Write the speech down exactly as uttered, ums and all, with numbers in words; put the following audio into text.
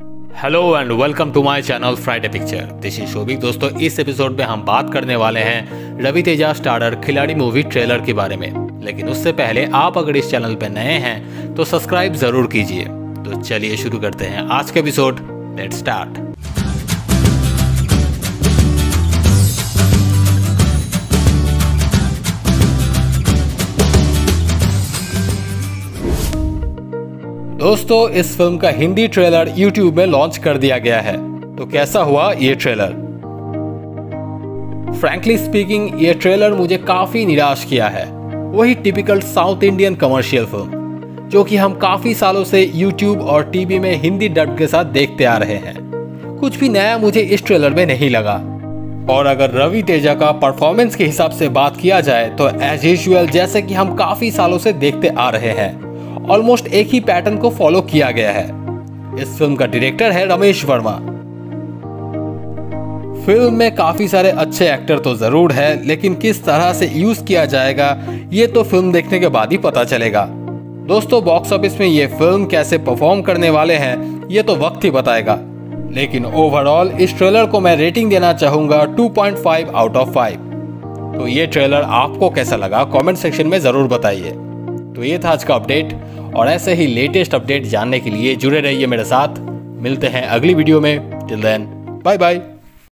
Hello and welcome to my channel Friday picture. This is Shobhik. दोस्तों, इस episode में हम बात करने वाले हैं Ravi Teja starrer Khiladi movie trailer के बारे में। लेकिन उससे पहले आप अगर इस चैनल पर नए हैं तो सब्सक्राइब जरूर कीजिए। तो चलिए शुरू करते हैं आज का एपिसोड। Let's start. दोस्तों, इस फिल्म का हिंदी ट्रेलर यूट्यूब में लॉन्च कर दिया गया है। तो कैसा हुआ ये ट्रेलर? फ्रैंकली स्पीकिंग, ये ट्रेलर मुझे काफी निराश किया है। वही typical south Indian commercial film जो कि हम काफी सालों से यूट्यूब और टीवी में हिंदी डब के साथ देखते आ रहे हैं। कुछ भी नया मुझे इस ट्रेलर में नहीं लगा। और अगर रवि तेजा का परफॉर्मेंस के हिसाब से बात किया जाए तो एज यूजुअल जैसे कि हम काफी सालों से देखते आ रहे हैं, ऑलमोस्ट एक ही पैटर्न को फॉलो किया गया है। इस फिल्म का डायरेक्टर है रमेश वर्मा। फिल्म में काफी सारे अच्छे एक्टर तो जरूर है, लेकिन किस तरह से यूज किया जाएगा ये तो फिल्म देखने के बाद ही पता चलेगा। दोस्तों, बॉक्स ऑफिस में ये फिल्म कैसे परफॉर्म करने वाले हैं ये तो वक्त ही बताएगा। लेकिन ओवरऑल इस ट्रेलर को मैं रेटिंग देना चाहूंगा two point five out of five. तो ये ट्रेलर आपको कैसा लगा कमेंट सेक्शन में जरूर बताइए। तो ये था आज का अपडेट, और ऐसे ही लेटेस्ट अपडेट जानने के लिए जुड़े रहिए मेरे साथ। मिलते हैं अगली वीडियो में। Till then, bye bye.